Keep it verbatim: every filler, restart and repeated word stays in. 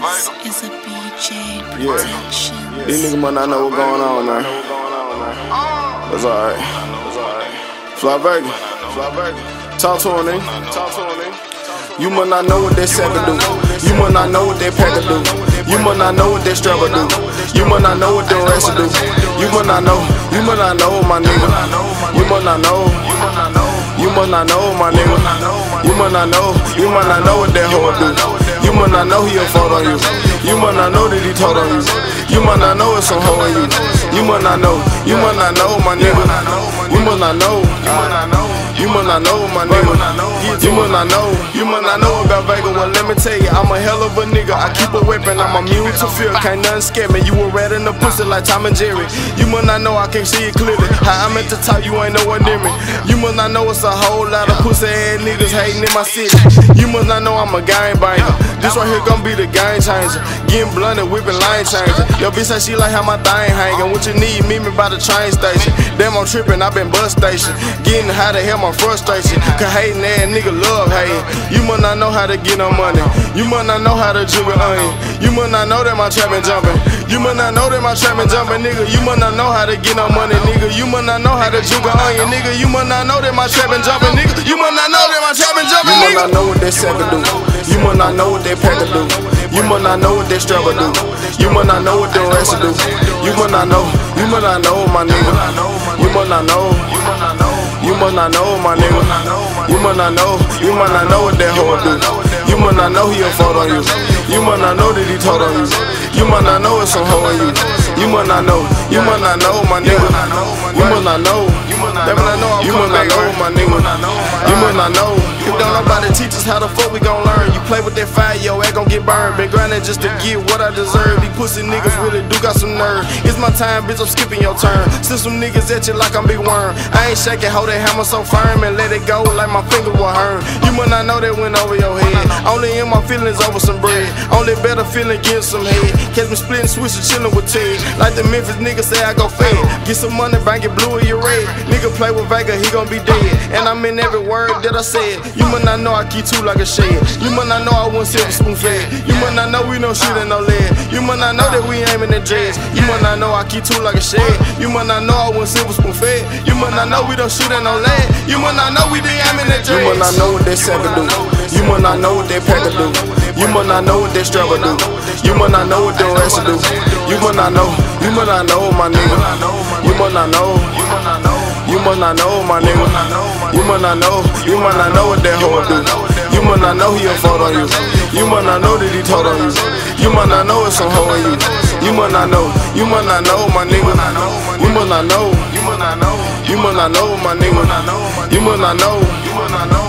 This is a B J production. Yeah. These niggas might not know what's going on, man. That's alright. Fly Vega. Talk to him, nigga. Talk to him, nigga. You must not know what that sack do. You must not know what that pack do. You must not know what that strapper do. You must not know what the rest do. You must not know. You must not know, my nigga. You must not know. You must not know, my nigga. You must not know. You must not know what that hoe do. You must not know he a fault on you. You must not know that he told on you. You must not know it's some hoe on you. You must not know. You must not know, my nigga. You must not know. You must not know, my nigga. You must not know. You must not know about Vega. Well, let me tell you, I'm a hell of a nigga. I keep a weapon. I'm immune to fear. Can't nothing scare me. You a rat in the pussy like Tom and Jerry. You must not know I can't see it clearly. How I'm at the top, you ain't nowhere near me. You must not know it's a whole lot of pussy ass niggas hating in my city. You must not know I'm a gang banger. This right here gon' be the game changer. Getting blunted, whipping line changer. Yo, bitch say she like how my thing hanging. What you need, meet me by the train station. Damn, I'm tripping, I been bus station. Getting how to hell my frustration. Cause hating ass nigga love hating. You must not know how to get no money. You must not know how to jiggle onion. You must not know that my trap been jumping. You must not know that my trap been jumping, nigga. You must not know how to get no money, nigga. You must not know how to jiggle onion, nigga. You must not know that my trap been jumping, nigga. You must not know that my trap been jumping, nigga. You must not know what that sacker do. You must not know what that packer do. You must not know what that strapper do. You must not know what the rest do. You must not know. You must not know, my nigga. You must not know. You must not know, my nigga. You must not know. You must not know what that hoe do. You must not know he a fault on you. You must not know that he told on you. You must not know it's some hoe on you. You must not know. You must not know, my nigga. You must not know. You must not know. You must not know, my nigga. You must not know. You don't nobody teach us how the fuck we gon' learn. You play with that fire, your ass gon' get burned. Been grinding just to get what I deserve. These pussy niggas really do got some nerve. It's my time, bitch, I'm skipping your turn. Send some niggas at you like I'm Big Worm. I ain't shaking, hold that hammer so firm and let it go like my finger will hurt. You must not know that went over your head. Only in my feelings over some bread. Only better feeling getting some head. Catch me splitting, switching, chilling with Ted. Like the Memphis niggas say I go fed. Get some money, bank it blue or you red. Nigga play with Vega, he gon' be dead. And I mean every word that I said. You must not know I keep two like a shed. You must not know I won't silver spoon fed. You must not know we don't shoot in no lead. You must not know that we aiming at dreads. You must not know I keep two like a shed. You must not know I won't silver spoon fed. You must not know we don't shoot in no lead. You must not know we be aiming at dreads. You must not know what that sacker do. You must not know what that packer do. You must not know what that strapper do. You must not know what the rest do. You must not know. You must not know, my nigga. You must not know. You must not know, my nigga. You must not know. You must not know what that hoe do. You must not know he a fault on you. You must not know that he told on you. You must not know it's some hoe on you. You must not know. You must not know, my nigga. You must not know. You must not know. You must not know, my nigga. You must not know.